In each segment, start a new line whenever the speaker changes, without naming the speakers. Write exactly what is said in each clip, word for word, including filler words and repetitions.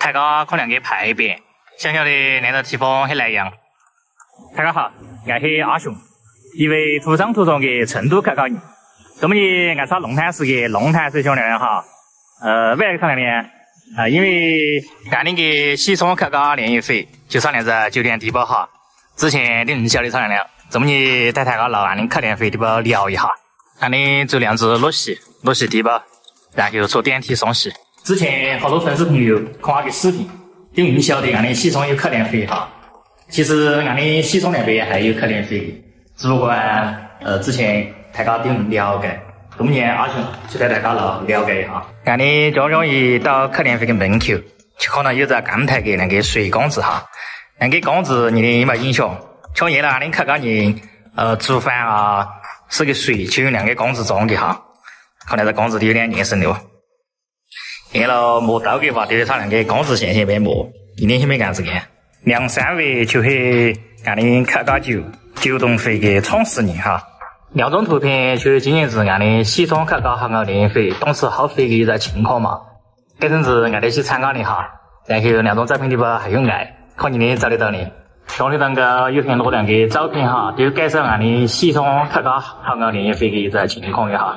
大家可能给拍一遍，想晓得那个地方很难样。大家好，我是阿雄，一位土生土长的成都客家人。这么的爱耍龙潭市的龙潭水乡娘娘哈，呃，为了啥呢？啊，因为俺那个西双客家联谊会就上那个酒店地包哈，之前你唔晓得啥娘娘，这么的带大家到俺的客联会地包聊一下，俺的就两只裸戏，裸戏地包，然后坐电梯上戏。之前好多粉丝朋友看我的视频，都唔晓得俺的西双有客联会哈。其实俺的西双那边还有客联会，只不过呃之前大家都唔了解，今年阿雄就带大家来了解一下。俺的常常一到客联会的门口，就看到有个钢台的那个水缸子哈，那个缸子你的有没有印象？像原来俺的客家人呃煮饭啊，是个水就用两个缸子装的哈，看来这缸子都有点年深了。然后磨刀的话，就是他那个缸子线线边磨，一点也没干这个。梁三位就是俺的客家酒酒东会的创始人哈。两张图片就是今年是俺的西双客家客家联谊会当时好费的一个情况嘛，这阵子俺的去参加的哈，然后两张照片里边还有爱，看你的找得到的。上头那个有很多两个照片哈，都介绍俺的西双客家客家联谊会的一个情况一下。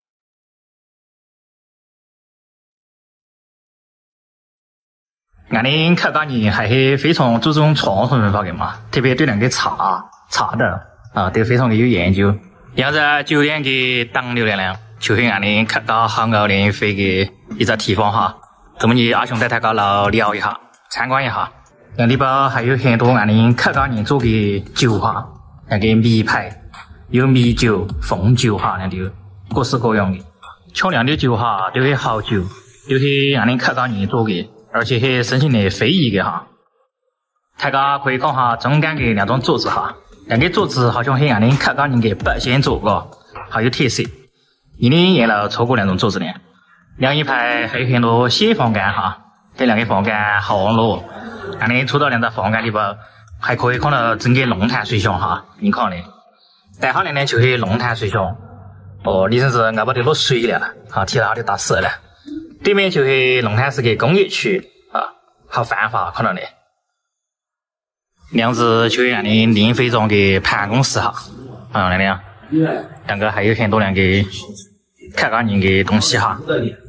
俺的客家人还是非常注重传统文化的嘛，特别对那个茶茶的啊都非常的有研究。然后在酒店的当流量就是俺的客家客家联谊会的一个地方哈，这么你阿雄带大家来聊一下，参观一下。那里边还有很多俺的客家人做的酒哈，那个米牌，有米酒、凤酒哈，那就各式各样的。漂亮的酒哈，都是好酒，都是俺的客家人做的。而且是申请的非遗的哈，大家可以看下中间的两张桌子哈，两个桌子好像是俺的客家人的八仙桌个，好有特色。你的原来错过两种桌子呢，两一排还有很多小房间哈，这两个房间好落，俺的出到两个房间里边还可以看到整个龙潭水乡哈，你看呢，带下来呢就是龙潭水乡，哦，你真是熬不得落水了，啊，提到的打死了。对面就是龙潭市的工业区啊，好繁华看到的。两只就是俺的联会长的办公室哈，啊，那样，两个还有很多两个客家人的东西哈。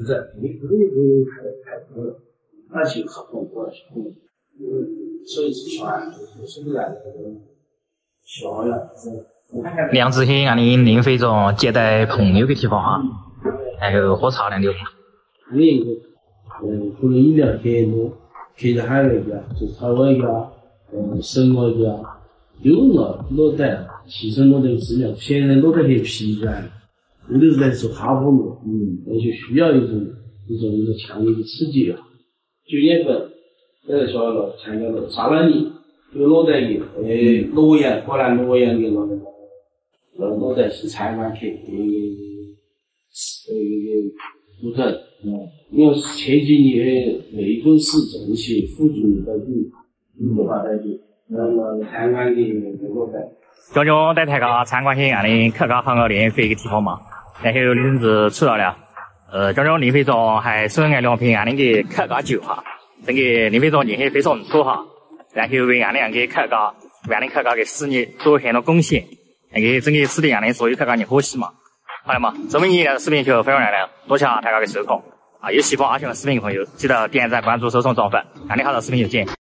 两只是俺的联会长接待朋友的地方哈，还有喝茶两个。
另一个，嗯，除了医疗很多，其实还有一个就台湾一个，嗯，生活一个，有了落在其实落在资料，现在落在很疲倦，有的是在做哈佛路，嗯，而且需要一种一种一种强烈的刺激啊。九月份，那个时候了参加了沙湾里，就落在一呃洛阳，河南洛阳的那个，呃，落在是参观去，呃，呃，部分，嗯，因为前几年内政市政协副主任在这，文化在这，那么参观的那个在。
刚刚带大家参观些俺的客家客家联谊会的地方嘛，然后你真是吃到了，呃，刚刚联会长还送俺两瓶俺那个客家酒哈，这个联会长人还非常不错哈，然后为俺两个客家，为俺的客家的事业做很多贡献，那个整个使得俺的所有客家人欢喜嘛。好了嘛，这么一的视频就分享完了，多谢大家的收看啊！有喜欢阿雄的视频的朋友，记得点赞、关注、收藏、转发，俺的好的视频就见。